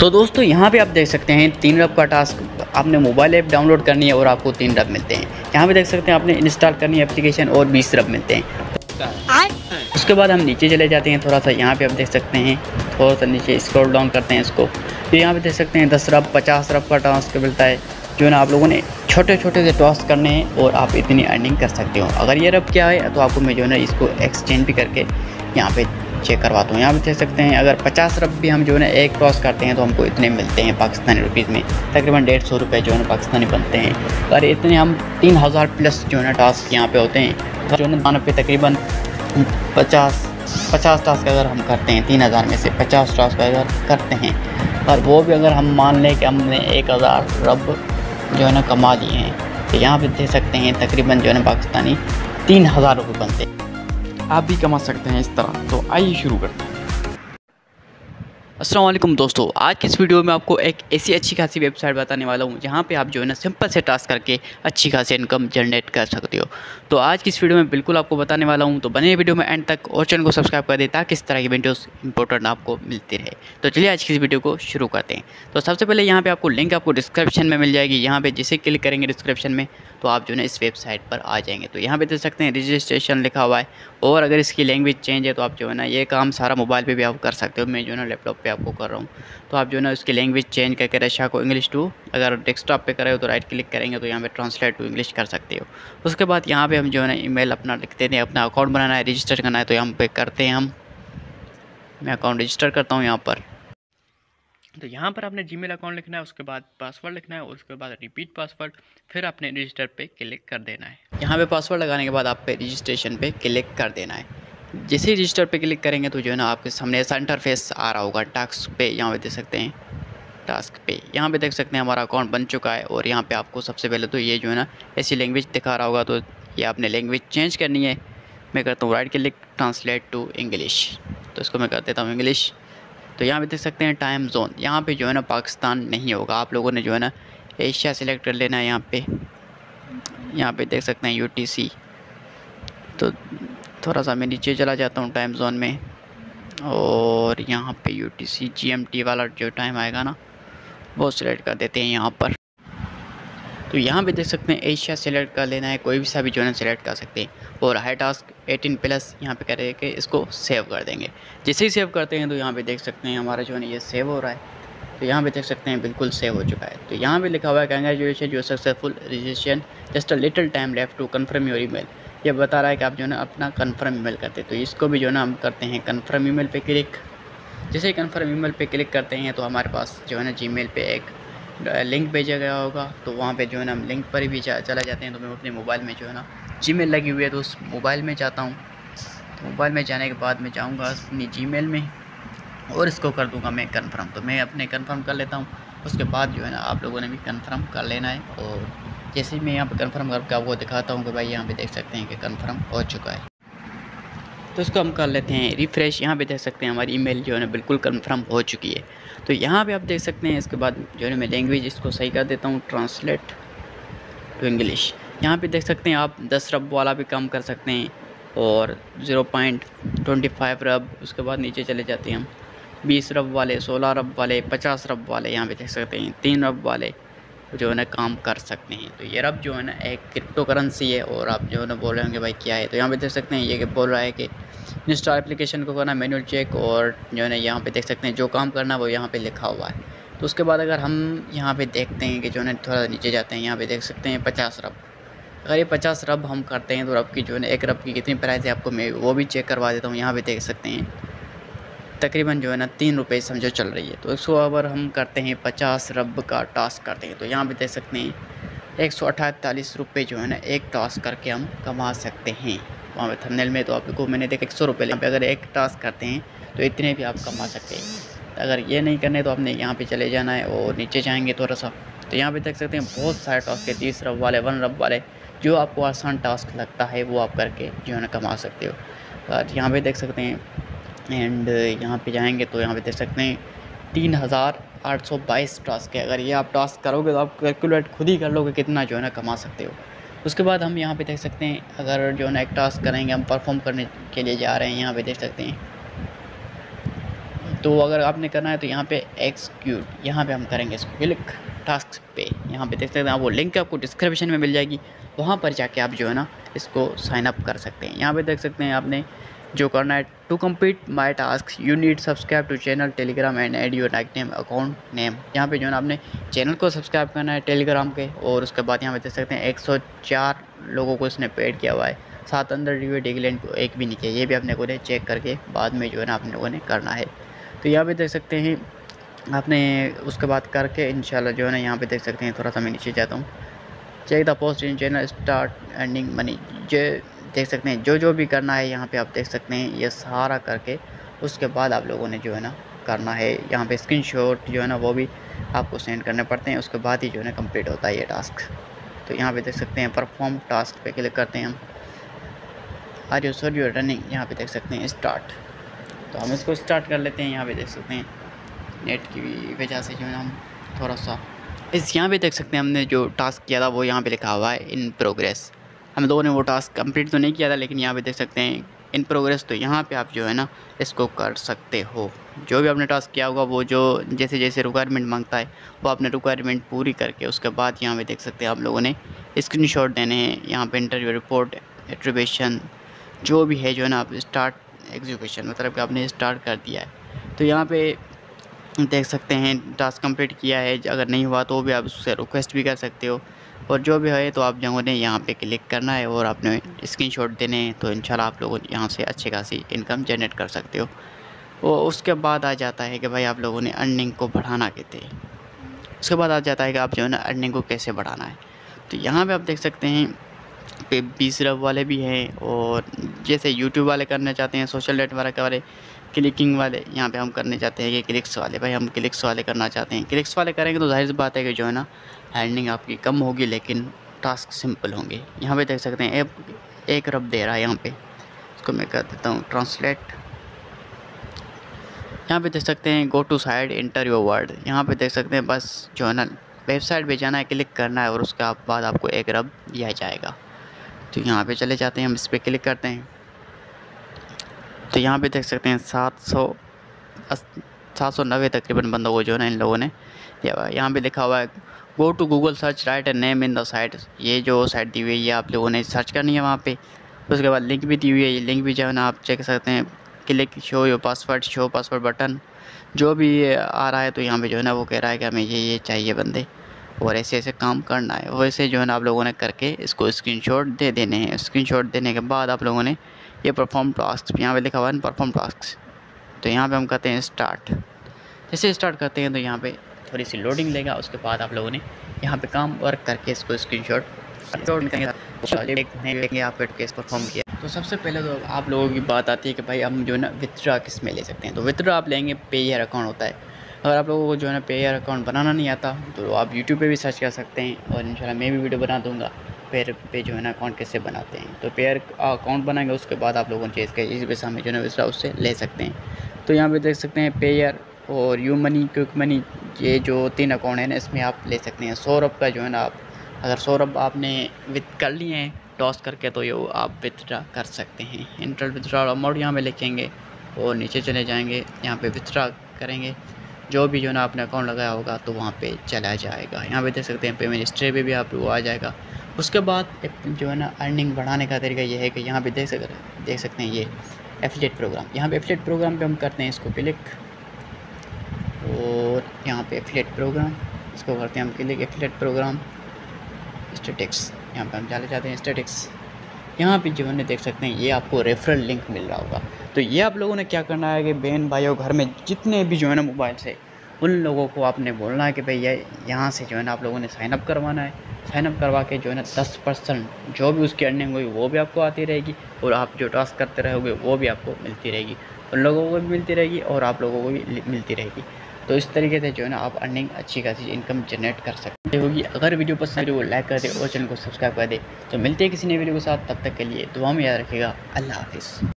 तो दोस्तों यहाँ पे आप देख सकते हैं 3 रब का टास्क। आपने मोबाइल ऐप डाउनलोड करनी है और आपको 3 रब मिलते हैं। यहाँ पे देख सकते हैं आपने इंस्टॉल करनी है एप्लीकेशन और 20 रब मिलते हैं। उसके बाद हम नीचे चले जाते हैं थोड़ा सा। यहाँ पे आप देख सकते हैं थोड़ा सा नीचे स्क्रॉल डाउन करते हैं इसको, तो यहाँ पे देख सकते हैं 10 रब 50 रब का टास्क मिलता है। जो है ना आप लोगों ने छोटे छोटे से टास्क करने हैं और आप इतनी अर्निंग कर सकते हो। अगर ये रब क्या है तो आपको मैं जो है ना इसको एक्सचेंज भी करके यहाँ पे चेक करवाता हूँ। यहाँ पे देख सकते हैं अगर 50 रब भी हम जो है ना एक टॉस करते हैं तो हमको इतने मिलते हैं पाकिस्तानी रुपीज़ में, तकरीबन 150 रुपये जो है ना पाकिस्तानी बनते हैं। अगर इतने हम 3000 प्लस जो है ना टास्क यहाँ पे होते हैं जो है ना पे तकरीबन 50 टास्क अगर हम करते हैं 3000 में से 50 टास्क अगर करते हैं, और वो भी अगर हम मान लें कि हमने 1000 रब जो है ना कमा लिए हैं, तो यहाँ पे देख सकते हैं तकरीबन जो है ना पाकिस्तानी 3000 रुपये बनते हैं। आप भी कमा सकते हैं इस तरह। तो आइए शुरू करते हैं। अस्सलाम वालेकुम दोस्तों, आज की इस वीडियो में आपको एक ऐसी अच्छी खासी वेबसाइट बताने वाला हूँ जहाँ पे आप जो है ना सिंपल से टास्क करके अच्छी खासी इनकम जनरेट कर सकते हो। तो आज की इस वीडियो में बिल्कुल आपको बताने वाला हूँ, तो बने वीडियो में एंड तक और चैनल को सब्सक्राइब कर दें ताकि इस तरह की वीडियोस इंपॉर्टेंट आपको मिलती रहे। तो चलिए आज की इस वीडियो को शुरू करते हैं। तो सबसे पहले यहाँ पर आपको लिंक आपको डिस्क्रिप्शन में मिल जाएगी। यहाँ पर जैसे क्लिक करेंगे डिस्क्रिप्शन में तो आप जो है ना इस वेबसाइट पर आ जाएंगे। तो यहाँ पे देख सकते हैं रजिस्ट्रेशन लिखा हुआ है, और अगर इसकी लैंग्वेज चेंज है तो आप जो है ना ये काम सारा मोबाइल पे भी आप कर सकते हो। मैं जो है ना लैपटॉप पे आपको कर रहा हूँ, तो आप जो है ना उसकी लैंग्वेज चेंज करके रशिया को इंग्लिश टू, अगर डेस्कटॉप पे कर रहे हो तो राइट क्लिक करेंगे तो यहाँ पे ट्रांसलेट टू इंग्लिश कर सकते हो। उसके बाद यहाँ पे हम जो है ना ईमेल अपना लिखते हैं, अपना अकाउंट बनाना है, रजिस्टर करना है, तो यहाँ पे करते हैं मैं अकाउंट रजिस्टर करता हूँ यहाँ पर। तो यहाँ पर आपने जीमेल अकाउंट लिखना है, उसके बाद पासवर्ड लिखना है, उसके बाद रिपीट पासवर्ड, फिर आपने रजिस्टर पे क्लिक कर देना है। यहाँ पे पासवर्ड लगाने के बाद आप पे रजिस्ट्रेशन पे क्लिक कर देना है। जैसे ही रजिस्टर पे क्लिक करेंगे तो जो है ना आपके सामने ऐसा इंटरफेस आ रहा होगा टास्क पे। यहाँ पे देख सकते हैं टास्क पे, यहाँ पे देख सकते हैं हमारा अकाउंट बन चुका है। और यहाँ पे आपको सबसे पहले तो ये जो है ना ऐसी लैंग्वेज दिखा रहा होगा, तो ये आपने लैंग्वेज चेंज करनी है। मैं करता हूँ right click translate to English, तो इसको मैं कर देता हूँ इंग्लिश। तो यहाँ पे देख सकते हैं टाइम जोन, यहाँ पे जो है ना पाकिस्तान नहीं होगा, आप लोगों ने जो है ना एशिया सेलेक्ट कर लेना है। यहाँ पे देख सकते हैं UTC। तो थोड़ा सा मैं नीचे चला जाता हूँ टाइम जोन में, और यहाँ पे UTC GMT वाला जो टाइम आएगा ना वो सिलेक्ट कर देते हैं यहाँ पर। तो यहाँ पे देख सकते हैं एशिया सेलेक्ट कर लेना है, कोई भी सा भी जो है ना सिलेक्ट कर सकते हैं। और हाई टास्क 18 प्लस यहाँ पे करके इसको सेव कर देंगे। जैसे ही सेव करते हैं तो यहाँ पे देख सकते हैं हमारा जो है ना ये सेव हो रहा है। तो यहाँ पे देख सकते हैं बिल्कुल सेव हो चुका है। तो यहाँ पे लिखा हुआ है congratulation your successful registration, just a little time left to confirm your email. ये बता रहा है कि आप जो है ना अपना कन्फर्म ईमेल करते हैं। तो इसको भी जो है ना हम करते हैं कन्फर्म ईमेल पे क्लिक। जैसे ही कन्फर्म ईमेल पे क्लिक करते हैं तो हमारे पास जो है ना जीमेल पे एक लिंक भेजा गया होगा, तो वहाँ पे जो है ना हम लिंक पर भी चला जाते हैं। तो मैं अपने मोबाइल में जो है ना जीमेल लगी हुई है तो उस मोबाइल में जाता हूँ। तो मोबाइल में जाने के बाद मैं जाऊँगा अपनी जीमेल में और इसको कर दूँगा मैं कन्फर्म। तो मैं अपने कन्फर्म कर लेता हूँ। उसके बाद जो है ना आप लोगों ने भी कन्फर्म कर लेना है। और जैसे ही मैं यहाँ पर कन्फर्म करके आपको दिखाता हूँ कि भाई यहाँ पर देख सकते हैं कि कन्फर्म हो चुका है। तो इसको हम कर लेते हैं रिफ़्रेश। यहाँ पे देख सकते हैं हमारी ईमेल जो है ना बिल्कुल कंफर्म हो चुकी है। तो यहाँ पे आप देख सकते हैं इसके बाद जो है मैं लैंग्वेज इसको सही कर देता हूँ ट्रांसलेट टू इंग्लिश। यहाँ पे देख सकते हैं आप 10 रब वाला भी काम कर सकते हैं और 0.25 रब। उसके बाद नीचे चले जाते हैं हम 20 रब वाले, 16 रब वाले, 50 रब वाले, यहाँ पे देख सकते हैं 3 रब वाले जो है ना काम कर सकते हैं। तो ये रब जो है ना एक क्रिप्टो करेंसी है। और आप जो है ना बोल रहे होंगे भाई क्या है, तो यहाँ पे देख सकते हैं ये बोल रहा है कि इंस्टॉल एप्लीकेशन को करना मैनुअल चेक, और जो है ना यहाँ पे देख सकते हैं जो काम करना वो यहाँ पे लिखा हुआ है। तो उसके बाद अगर हम यहाँ पे देखते हैं कि जो है ना थोड़ा नीचे जाते हैं, यहाँ पे देख सकते हैं 50 रब। अगर ये 50 रब हम करते हैं तो रब की जो है ना एक रब की कितनी प्राइस है आपको मैं वो भी चेक करवा देता हूँ। यहाँ पे देख सकते हैं तकरीबन जो है ना 3 रुपये समझो चल रही है। तो इसको अगर हम करते हैं 50 रब का टास्क करते हैं तो यहाँ पे देख सकते हैं 148 रुपये जो है ना एक टास्क करके हम कमा सकते हैं। वहाँ पे थंबनेल में तो आपको मैंने देखा 100 रुपये, यहाँ पे अगर एक टास्क करते हैं तो इतने भी आप कमा सकते हैं। अगर ये नहीं करने तो आपने यहाँ पे चले जाना है और नीचे जाएंगे थोड़ा सा। तो यहाँ पे देख सकते हैं बहुत सारे टास्क है, 30 रब वाले, 1 रब वाले, जो आपको आसान टास्क लगता है वो आप करके जो है ना कमा सकते हो। और यहाँ पे देख सकते हैं एंड यहाँ पे जाएंगे तो यहाँ पे देख सकते हैं 3822 टास्क है। अगर ये आप टास्क करोगे तो आप कैलकुलेट खुद ही कर लोगे कितना जो है ना कमा सकते हो। उसके बाद हम यहाँ पे देख सकते हैं अगर जो है ना एक टास्क करेंगे, हम परफॉर्म करने के लिए जा रहे हैं, यहाँ पे देख सकते हैं तो अगर आपने करना है तो यहाँ पे एक्सक्यूट, यहाँ पे हम करेंगे इसको क्लिक टास्क पे। यहाँ पे देख सकते हैं आप, वो लिंक आपको डिस्क्रिप्शन में मिल जाएगी, वहाँ पर जाके आप जो है ना इसको साइन अप कर सकते हैं। यहाँ पे देख सकते हैं आपने जो करना है, to complete my task you need subscribe to channel Telegram and add your name account name. यहाँ पे जो है ना आपने चैनल को सब्सक्राइब करना है टेलीग्राम के, और उसके बाद यहाँ पे देख सकते हैं 104 लोगों को इसने पेड किया हुआ है, 7 अंदर रिव्यू डिग्लेंट को एक भी नहीं किया। ये भी अपने को चेक करके बाद में जो है ना अपने लोगों ने करना है। तो यहाँ पे देख सकते हैं आपने उसके बाद करके इंशाल्लाह जो है ना यहाँ पे देख सकते हैं, थोड़ा सा मैं नीचे जाता हूँ, check the post in channel start earning money. जो देख सकते हैं जो भी करना है यहाँ पे आप देख सकते हैं, ये सारा करके उसके बाद आप लोगों ने जो है ना करना है। यहाँ पे स्क्रीनशॉट जो है ना वो भी आपको सेंड करने पड़ते हैं, उसके बाद ही जो है ना कंप्लीट होता है ये टास्क। तो यहाँ पे देख सकते हैं परफॉर्म टास्क पे क्लिक करते हैं हम, are you sure you are running, यहाँ पे देख सकते हैं स्टार्ट। तो हम इसको स्टार्ट कर लेते हैं। यहाँ पे देख सकते हैं नेट की वजह से जो है ना हम थोड़ा सा यहाँ पे देख सकते हैं हमने जो टास्क किया था वो यहाँ पे लिखा हुआ है इन प्रोग्रेस। हम लोगों ने वो टास्क कंप्लीट तो नहीं किया था, लेकिन यहाँ पे देख सकते हैं इन प्रोग्रेस। तो यहाँ पे आप जो है ना इसको कर सकते हो, जो भी आपने टास्क किया होगा वो जो जैसे जैसे रिक्वायरमेंट मांगता है वो आपने रिक्वायरमेंट पूरी करके उसके बाद यहाँ पे देख सकते हैं आप लोगों ने स्क्रीनशॉट देने हैं। यहाँ पे इंटरव्यू रिपोर्ट एट्रीब्यूशन जो भी है जो है ना आप स्टार्ट एग्जीक्यूशन, मतलब कि आपने स्टार्ट कर दिया है। तो यहाँ पे देख सकते हैं टास्क कंप्लीट किया है, अगर नहीं हुआ तो भी आप उससे रिक्वेस्ट भी कर सकते हो, और जो भी है तो आप लोगों ने यहाँ पे क्लिक करना है और आपने स्क्रीनशॉट देने हैं। तो इंशाल्लाह आप लोग यहाँ से अच्छी खासी इनकम जनरेट कर सकते हो। और उसके बाद आ जाता है कि भाई आप लोगों ने अर्निंग को बढ़ाना कहते हैं। उसके बाद आ जाता है कि आप जो है ना अर्निंग को कैसे बढ़ाना है। तो यहाँ पे आप देख सकते हैं पे 20 रब वाले भी हैं, और जैसे यूट्यूब वाले करना चाहते हैं, सोशल नेटवर्क वाले, क्लिकिंग वाले, यहाँ पे हम करने चाहते हैं कि क्लिक्स वाले। भाई हम क्लिक्स वाले करना चाहते हैं, क्लिक्स वाले करेंगे तो जाहिर सी बात है कि जो है ना अर्निंग आपकी कम होगी, लेकिन टास्क सिंपल होंगे। यहाँ पे देख सकते हैं एक रब दे रहा है यहाँ पे, इसको मैं कर देता हूँ ट्रांसलेट। यहाँ पे देख सकते हैं go to side enter your word. यहाँ पे देख सकते हैं बस जो है ना वेबसाइट पे जाना है, क्लिक करना है और उसके बाद आपको एक रब दिया जाएगा। तो यहाँ पे चले जाते हैं, हम इस पर क्लिक करते हैं। तो यहाँ पे देख सकते हैं 790 तकरीबन बंदों को जो है ना इन लोगों ने दिया हुआ है। यहाँ पे लिखा हुआ है go to Google search write a name in the site. ये जो साइट दी हुई है ये आप लोगों ने सर्च करनी है वहाँ पे। उसके बाद लिंक भी दी हुई है, ये लिंक भी जो है ना आप चेक कर सकते हैं। Click show your password, show password button जो भी आ रहा है। तो यहाँ पे जो है ना वो कह रहा है कि हमें ये चाहिए बंदे, और ऐसे ऐसे काम करना है। वैसे जो है ना आप लोगों ने करके इसको स्क्रीनशॉट दे देने हैं। स्क्रीनशॉट देने के बाद आप लोगों ने ये परफॉर्म टास्क, यहाँ पे लिखा हुआ है परफॉर्म टास्क। तो यहाँ पे हम करते हैं स्टार्ट। जैसे स्टार्ट करते हैं तो यहाँ पे थोड़ी सी लोडिंग लेगा, उसके बाद आप लोगों ने यहाँ पे काम वर्क करके इसको स्क्रीनशॉट देंगे आप केस परफॉर्म किया। तो सबसे पहले तो आप लोगों की बात आती है कि भाई हम जो है ना विथड्रा किस में ले सकते हैं। तो विथड्रा आप लेंगे, पेयर अकाउंट होता है। अगर आप लोगों को जो है ना पेयर अकाउंट बनाना नहीं आता तो आप यूट्यूब पे भी सर्च कर सकते हैं, और इंशाल्लाह मैं भी वीडियो बना दूंगा पेयर पे जो है ना अकाउंट कैसे बनाते हैं। तो पेयर अकाउंट बनाएंगे, उसके बाद आप लोगों ने इस पैसा में जो है ना विथड्रा उससे ले सकते हैं। तो यहाँ पे देख सकते हैं पेयर और यू मनी, क्विक मनी, ये जो 3 अकाउंट है ना इसमें आप ले सकते हैं। 100 रब का जो है ना आप अगर 100 रब आपने विथ कर लिए हैं टॉस करके तो ये आप विथड्रा कर सकते हैं। इंटर विथड्रा अमाउंट यहाँ पे लिखेंगे और नीचे चले जाएंगे, यहाँ पे विथड्रा करेंगे। जो भी जो है ना आपने अकाउंट लगाया होगा तो वहाँ पे चला जाएगा। यहाँ पे देख सकते हैं पेमेंट हिस्ट्री पे भी आप वो आ जाएगा। उसके बाद जो है ना अर्निंग बढ़ाने का तरीका ये है कि यहाँ पे देख सकते हैं ये एफिलिएट प्रोग्राम। यहाँ पे एफिलिएट प्रोग्राम पे हम करते हैं इसको क्लिक, और यहाँ पे एफिलिएट प्रोग्राम इसको करते हैं हम क्लिक। एफिलिएट प्रोग्राम स्टैटिक्स, यहाँ पे हम चले जाते हैं स्टैटिक्स। यहाँ पे जो है देख सकते हैं ये आपको रेफरल लिंक मिल रहा होगा। तो ये आप लोगों ने क्या करना है कि बहन भाइयों घर में जितने भी जो है ना मोबाइल से, उन लोगों को आपने बोलना है कि भाई यहाँ से जो है ना आप लोगों ने साइनअप करवाना है। साइनअप करवा के जो है ना 10% जो भी उसकी अर्निंग हुई वो भी आपको आती रहेगी, और आप जो टास्क करते रहोगे वो भी आपको मिलती रहेगी। उन लोगों को भी मिलती रहेगी और आप लोगों को भी मिलती रहेगी। तो इस तरीके से जो है ना आप अर्निंग अच्छी खासी इनकम जनरेट कर सकते होगी। अगर वीडियो पसंद है वो लाइक कर दे और चैनल को सब्सक्राइब कर दे। तो मिलते हैं किसी नए वीडियो के साथ, तब तक के लिए दुआ में याद रखिएगा। अल्लाह हाफिज़।